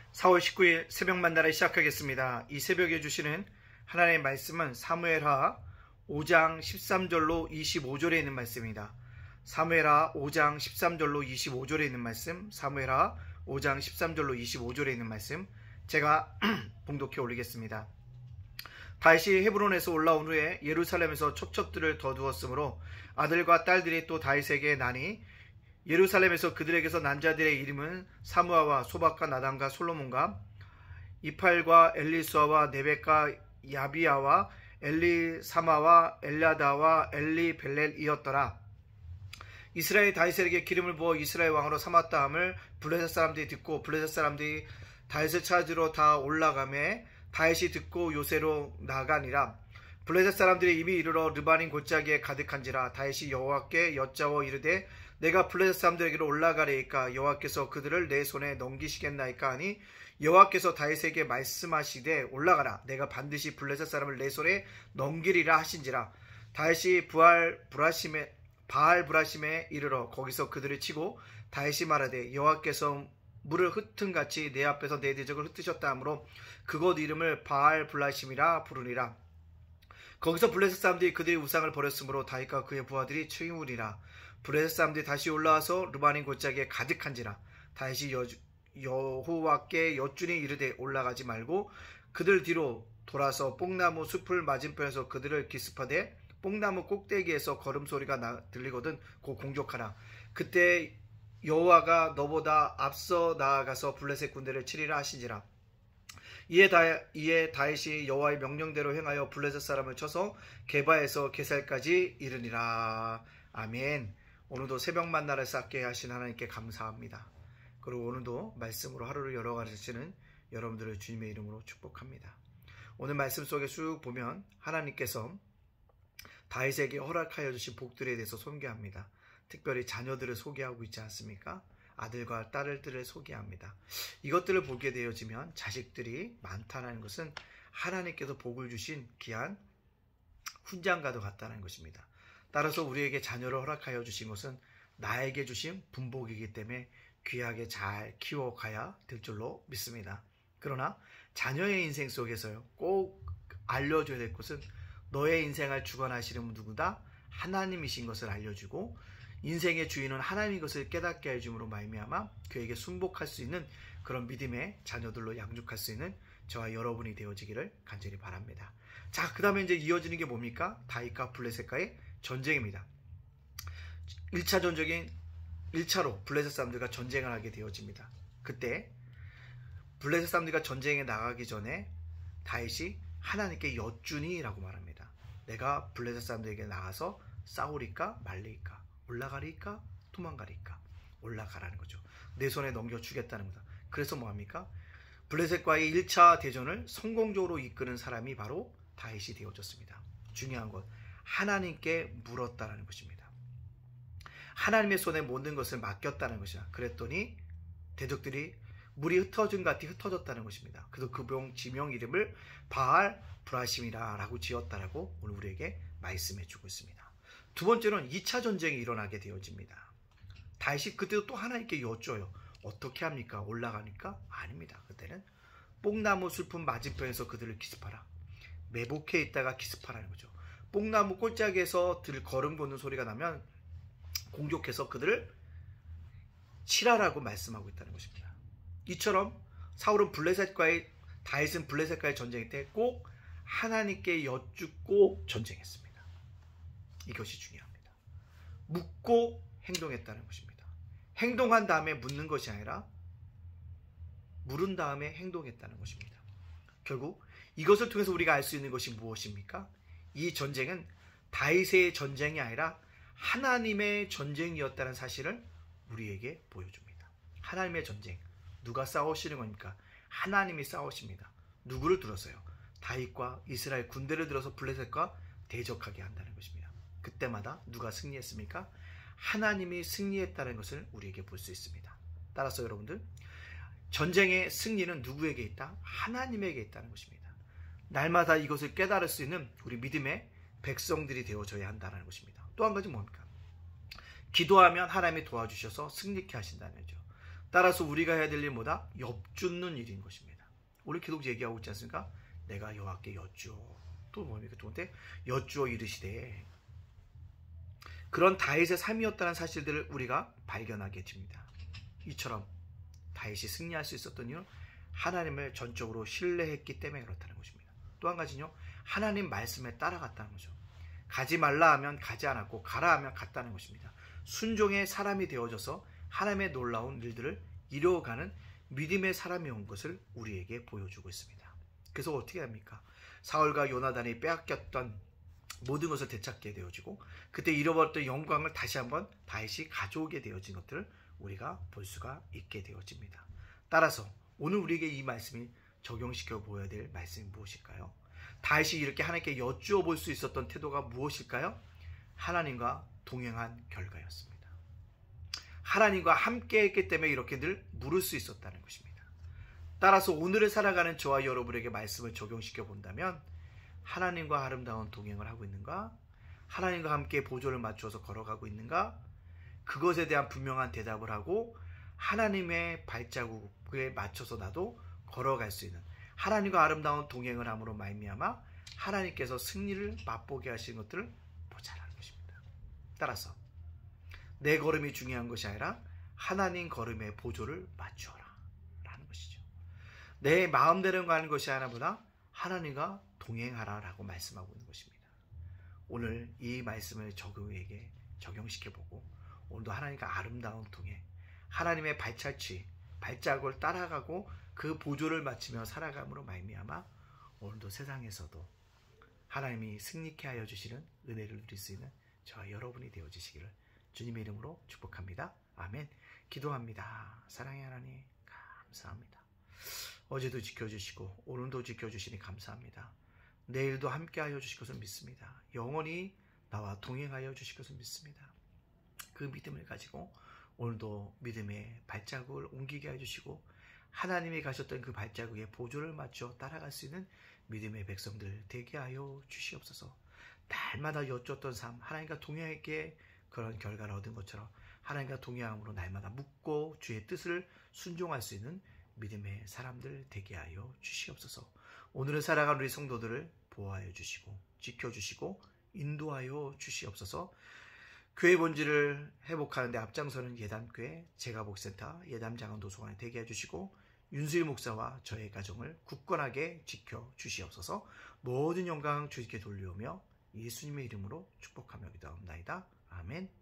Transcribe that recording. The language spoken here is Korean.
4월 19일 새벽 만나를 시작하겠습니다. 이 새벽에 주시는 하나님의 말씀은 사무엘하 5장 13절로 25절에 있는 말씀입니다. 사무엘하 5장 13절로 25절에 있는 말씀, 사무엘하 5장 13절로 25절에 있는 말씀, 제가 봉독해 올리겠습니다. 다윗이 헤브론에서 올라온 후에 예루살렘에서 첩첩들을 거두었으므로 아들과 딸들이 또 다윗에게 나니, 예루살렘에서 그들에게서 난 자들의 이름은 사무아와 소박과 나단과 솔로몬과 이팔과 엘리수아와 네벡과 야비아와 엘리사마와 엘야다와 엘리벨렐이었더라. 이스라엘 다윗에게 기름을 부어 이스라엘 왕으로 삼았다 함을 블레셋 사람들이 듣고 블레셋 사람들이 다윗을 찾으러 다 올라가매 다윗이 듣고 요새로 나가니라. 블레셋 사람들이 이미 이르러 르바님 골짜기에 가득한지라. 다윗이 여호와께 여짜워 이르되 내가 블레셋 사람들에게로 올라가리이까 여호와께서 그들을 내 손에 넘기시겠나이까 하니, 여호와께서 다윗에게 말씀하시되 올라가라, 내가 반드시 블레셋 사람을 내 손에 넘기리라 하신지라. 다윗이 바알 브라심에 이르러 거기서 그들을 치고, 다윗이 말하되 여호와께서 물을 흩은같이 내 앞에서 내 대적을 흩으셨다 하므로 그곳 이름을 바알 브라심이라 부르니라. 거기서 블레셋 사람들이 그들의 우상을 버렸으므로 다윗과 그의 부하들이 치우니라. 블레셋 사람들이 다시 올라와서 르바님 골짜기에 가득한지라. 다윗이 여호와께 여쭈니 이르되 올라가지 말고 그들 뒤로 돌아서 뽕나무 숲을 맞은편에서 그들을 기습하되 뽕나무 꼭대기에서 걸음소리가 들리거든 곧 공격하라. 그때 여호와가 너보다 앞서 나아가서 블레셋 군대를 치리라 하시니라. 이에 다윗이 여호와의 명령대로 행하여 블레셋 사람을 쳐서 게바에서 게살까지 이르니라. 아멘. 오늘도 새벽 만나를 쌓게 하신 하나님께 감사합니다. 그리고 오늘도 말씀으로 하루를 열어가시는 여러분들을 주님의 이름으로 축복합니다. 오늘 말씀 속에 쭉 보면 하나님께서 다윗에게 허락하여 주신 복들에 대해서 소개합니다. 특별히 자녀들을 소개하고 있지 않습니까? 아들과 딸들을 소개합니다. 이것들을 보게 되어지면 자식들이 많다는 것은 하나님께서 복을 주신 귀한 훈장과도 같다는 것입니다. 따라서 우리에게 자녀를 허락하여 주신 것은 나에게 주신 분복이기 때문에 귀하게 잘 키워가야 될 줄로 믿습니다. 그러나 자녀의 인생 속에서요, 꼭 알려줘야 될 것은 너의 인생을 주관하시는 분 누구다? 하나님이신 것을 알려주고 인생의 주인은 하나님인 것을 깨닫게 해줌으로 말미암아 그에게 순복할 수 있는 그런 믿음의 자녀들로 양육할 수 있는 저와 여러분이 되어지기를 간절히 바랍니다. 자, 그 다음에 이제 이어지는 게 뭡니까? 다윗과 블레셋과의 전쟁입니다. 1차 전적인 1차로 블레셋 사람들과 전쟁을 하게 되어집니다. 그때 블레셋 사람들과 전쟁에 나가기 전에 다윗이 하나님께 여쭈니 라고 말합니다. 내가 블레셋 사람들에게 나가서 싸우리까 말리까, 올라가리까 도망가리까. 올라가라는 거죠. 내 손에 넘겨주겠다는 거다. 그래서 뭐합니까? 블레셋과의 1차 대전을 성공적으로 이끄는 사람이 바로 다윗이 되어졌습니다. 중요한 것, 하나님께 물었다는 것입니다. 하나님의 손에 모든 것을 맡겼다는 것이다. 그랬더니 대적들이 물이 흩어진 것 같이 흩어졌다는 것입니다. 그래서 그 지명 이름을 바알 브라심이라 라고 지었다라고 오늘 우리에게 말씀해 주고 있습니다. 두 번째는 2차 전쟁이 일어나게 되어집니다. 다윗이 그때도 또 하나님께 여쭤요. 어떻게 합니까? 올라가니까? 아닙니다. 그때는 뽕나무 슬픈 맞은편에서 그들을 기습하라. 매복해 있다가 기습하라는 거죠. 뽕나무 골짜기에서 걸음 걷는 소리가 나면 공격해서 그들을 치라라고 말씀하고 있다는 것입니다. 이처럼 다윗은 블레셋과의 전쟁 때 꼭 하나님께 여쭙고 전쟁했습니다. 이것이 중요합니다. 묻고 행동했다는 것입니다. 행동한 다음에 묻는 것이 아니라 물은 다음에 행동했다는 것입니다. 결국 이것을 통해서 우리가 알 수 있는 것이 무엇입니까? 이 전쟁은 다윗의 전쟁이 아니라 하나님의 전쟁이었다는 사실을 우리에게 보여줍니다. 하나님의 전쟁. 누가 싸우시는 겁니까? 하나님이 싸우십니다. 누구를 들어서요? 다윗과 이스라엘 군대를 들어서 블레셋과 대적하게 한다는 것입니다. 그때마다 누가 승리했습니까? 하나님이 승리했다는 것을 우리에게 볼 수 있습니다. 따라서 여러분들, 전쟁의 승리는 누구에게 있다? 하나님에게 있다는 것입니다. 날마다 이것을 깨달을 수 있는 우리 믿음의 백성들이 되어져야 한다는 것입니다. 또 한 가지 뭡니까? 기도하면 하나님이 도와주셔서 승리케 하신다는 거죠. 따라서 우리가 해야 될 일은 뭐다? 엿줍는 일인 것입니다. 우리 기독 얘기하고 있지 않습니까? 내가 여호와께 엿주어. 또 뭡니까? 두 번째, 엿주어 이르시되. 그런 다윗의 삶이었다는 사실들을 우리가 발견하게 됩니다. 이처럼 다윗이 승리할 수 있었던 이유는 하나님을 전적으로 신뢰했기 때문에 그렇다는 것입니다. 또 한 가지는요, 하나님 말씀에 따라갔다는 거죠. 가지 말라 하면 가지 않았고 가라 하면 갔다는 것입니다. 순종의 사람이 되어져서 하나님의 놀라운 일들을 이루어가는 믿음의 사람이 온 것을 우리에게 보여주고 있습니다. 그래서 어떻게 합니까? 사울과 요나단이 빼앗겼던 모든 것을 되찾게 되어지고 그때 잃어버렸던 영광을 다시 한번 다윗이 가져오게 되어진 것들을 우리가 볼 수가 있게 되어집니다. 따라서 오늘 우리에게 이 말씀이 적용시켜 보여야 될 말씀이 무엇일까요? 다윗이 이렇게 하나님께 여쭈어 볼 수 있었던 태도가 무엇일까요? 하나님과 동행한 결과였습니다. 하나님과 함께 했기 때문에 이렇게 늘 물을 수 있었다는 것입니다. 따라서 오늘을 살아가는 저와 여러분에게 말씀을 적용시켜 본다면 하나님과 아름다운 동행을 하고 있는가? 하나님과 함께 보조를 맞춰서 걸어가고 있는가? 그것에 대한 분명한 대답을 하고 하나님의 발자국에 맞춰서 나도 걸어갈 수 있는 하나님과 아름다운 동행을 함으로 말미암아 하나님께서 승리를 맛보게 하신 것들을 보자라는 것입니다. 따라서 내 걸음이 중요한 것이 아니라 하나님 걸음의 보조를 맞추어라 라는 것이죠. 내 마음대로 가는 것이 아니라 하나님과 동행하라 라고 말씀하고 있는 것입니다. 오늘 이 말씀을 적용에게 적용시켜보고 오늘도 하나님과 아름다운 동행, 하나님의 발자국을 따라가고 그 보조를 맞추며 살아감으로 말미암아 오늘도 세상에서도 하나님이 승리케 하여 주시는 은혜를 누릴 수 있는 저와 여러분이 되어주시기를 주님의 이름으로 축복합니다. 아멘. 기도합니다. 사랑의 하나님 감사합니다. 어제도 지켜주시고 오늘도 지켜주시니 감사합니다. 내일도 함께하여 주실 것을 믿습니다. 영원히 나와 동행하여 주실 것을 믿습니다. 그 믿음을 가지고 오늘도 믿음의 발자국을 옮기게 해주시고 하나님이 가셨던 그 발자국에 보조를 맞춰 따라갈 수 있는 믿음의 백성들 되게 하여 주시옵소서. 날마다 여쭈었던 삶, 하나님과 동행했기에 그런 결과를 얻은 것처럼 하나님과 동행함으로 날마다 묻고 주의 뜻을 순종할 수 있는 믿음의 사람들 되게 하여 주시옵소서. 오늘을 살아가는 우리 성도들을 보호하여 주시고 지켜주시고 인도하여 주시옵소서. 교회 본질을 회복하는 데 앞장서는 예담교회 제가복센터 예담장안도서관에 되게 해주시고 윤수일 목사와 저의 가정을 굳건하게 지켜주시옵소서. 모든 영광 주님께 돌려오며 예수님의 이름으로 축복하며 기도합니다. 아멘.